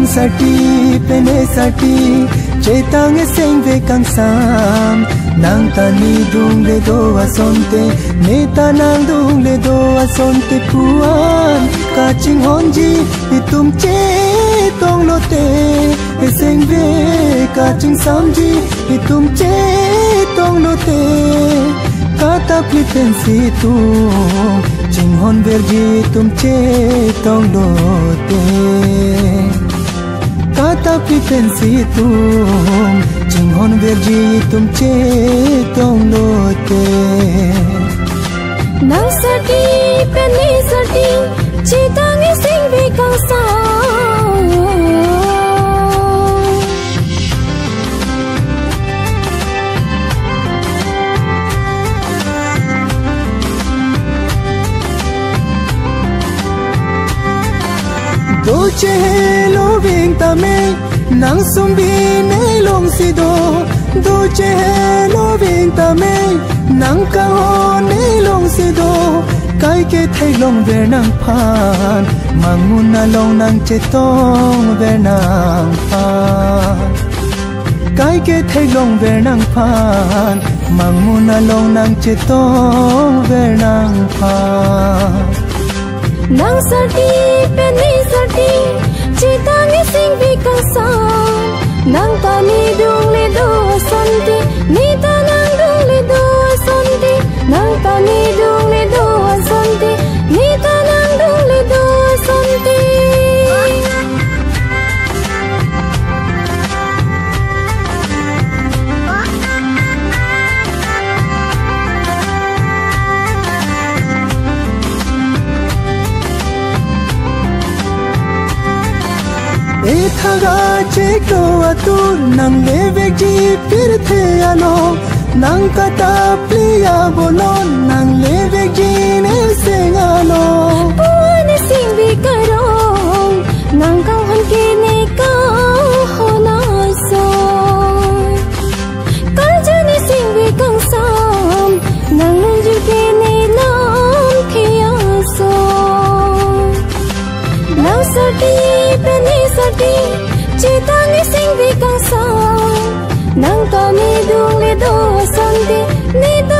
sati pene sati cetang seng ve kang sam nang tani dung le do asonte neta nang dung le do asonte puan ka ching honji itum che tong lo te seng ve ka ching samji itum che tong lo te kata pliten si tu ching hon verji tum che tong lo te kata pliten si tu ching hon verji tum che tong lo te nang sati peni sati cetang sing ve kang sam do che lo ving ta me nang sum bi ne long si do che lo ving ta me nang ka ho ne long si do kai ke thai long ve nang phan mangun na long nang che tong ve nang phan kai ke thai long ve nang phan mangun na long nang che tong ve nang phan nang sati peni sati cetang sing ve kang sam nang tani dung le do asonte neta nang dung le do asonte nang tani dung le do asonte neta nang dung le do asonte thaga che ko atu nang le ve ji pir the alo nang kata pliya bolon nang le ve ji ne sing alo puan sing vi karong nang kang han ke ne ka ho na so kal jani sing vi kang sam nang nang ju ke ne nam thia so nang sati peni sati cetang sing ve kang sam nang tani dung le do asonte neta